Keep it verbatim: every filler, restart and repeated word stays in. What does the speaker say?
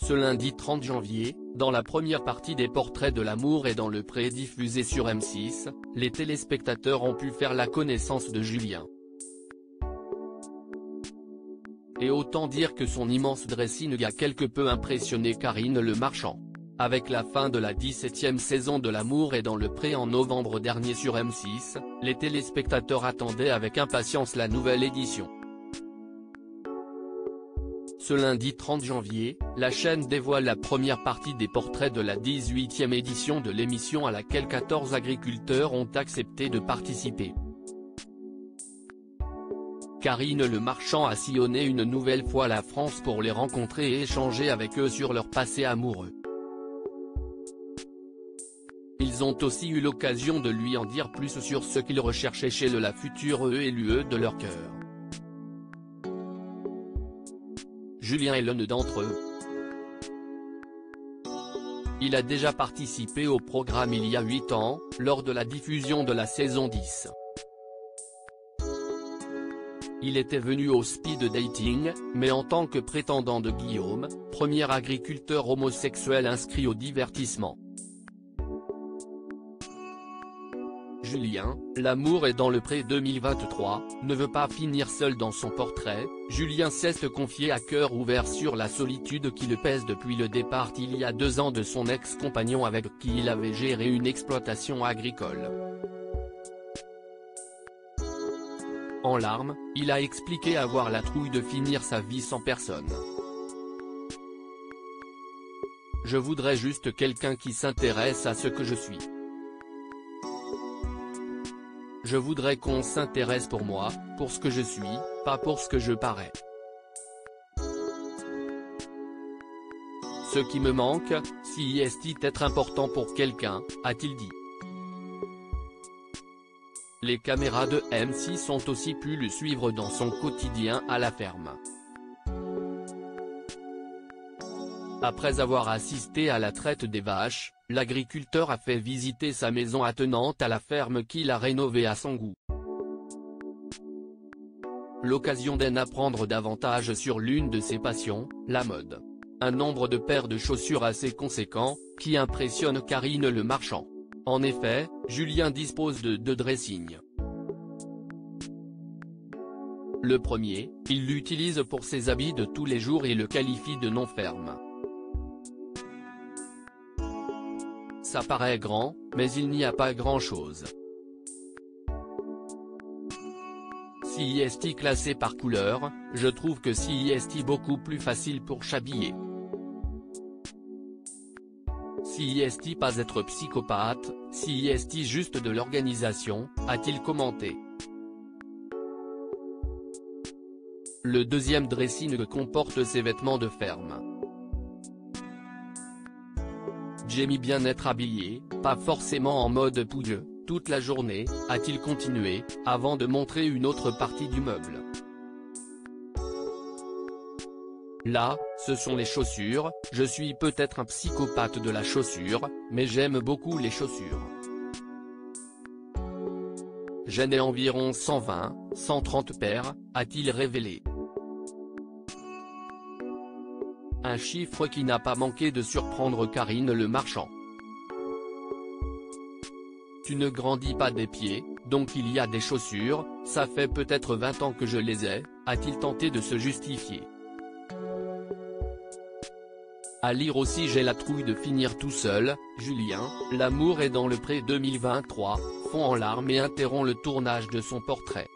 Ce lundi trente janvier, dans la première partie des Portraits de l'amour et dans le pré diffusé sur M six, les téléspectateurs ont pu faire la connaissance de Julien. Et autant dire que son immense dressing a quelque peu impressionné Karine Le Marchand. Avec la fin de la dix-septième saison de L'amour et dans le pré en novembre dernier sur M six, les téléspectateurs attendaient avec impatience la nouvelle édition. Ce lundi trente janvier, la chaîne dévoile la première partie des Portraits de la dix-huitième édition de l'émission à laquelle quatorze agriculteurs ont accepté de participer. Karine Le Marchand a sillonné une nouvelle fois la France pour les rencontrer et échanger avec eux sur leur passé amoureux. Ils ont aussi eu l'occasion de lui en dire plus sur ce qu'ils recherchaient chez le la future E et l'U E de leur cœur. Julien est l'un d'entre eux. Il a déjà participé au programme il y a huit ans, lors de la diffusion de la saison dix. Il était venu au speed dating, mais en tant que prétendant de Guillaume, premier agriculteur homosexuel inscrit au divertissement. Julien, L'amour est dans le pré deux mille vingt-trois, ne veut pas finir seul dans son portrait. Julien sait se confier à cœur ouvert sur la solitude qui le pèse depuis le départ il y a deux ans de son ex-compagnon avec qui il avait géré une exploitation agricole. En larmes, il a expliqué avoir la trouille de finir sa vie sans personne. Je voudrais juste quelqu'un qui s'intéresse à ce que je suis. Je voudrais qu'on s'intéresse pour moi, pour ce que je suis, pas pour ce que je parais. Ce qui me manque, si est être important pour quelqu'un, a-t-il dit. Les caméras de M six ont aussi pu le suivre dans son quotidien à la ferme. Après avoir assisté à la traite des vaches, l'agriculteur a fait visiter sa maison attenante à la ferme qu'il a rénovée à son goût. L'occasion d'en apprendre davantage sur l'une de ses passions, la mode. Un nombre de paires de chaussures assez conséquent, qui impressionne Karine Le Marchand. En effet, Julien dispose de deux dressings. Le premier, il l'utilise pour ses habits de tous les jours et le qualifie de non ferme. Ça paraît grand, mais il n'y a pas grand-chose. Si est classé par couleur, je trouve que si est beaucoup plus facile pour s'habiller. Si est pas être psychopathe, si est juste de l'organisation, a-t-il commenté. Le deuxième dressing comporte ses vêtements de ferme. J'aime bien être habillé, pas forcément en mode pouilleux, toute la journée, a-t-il continué, avant de montrer une autre partie du meuble. Là, ce sont les chaussures, je suis peut-être un psychopathe de la chaussure, mais j'aime beaucoup les chaussures. J'en ai environ cent vingt, cent trente paires, a-t-il révélé. Un chiffre qui n'a pas manqué de surprendre Karine Le Marchand. Tu ne grandis pas des pieds, donc il y a des chaussures, ça fait peut-être vingt ans que je les ai, a-t-il tenté de se justifier. À lire aussi j'ai la trouille de finir tout seul, Julien, L'amour est dans le pré deux mille vingt-trois, fond en larmes et interrompt le tournage de son portrait.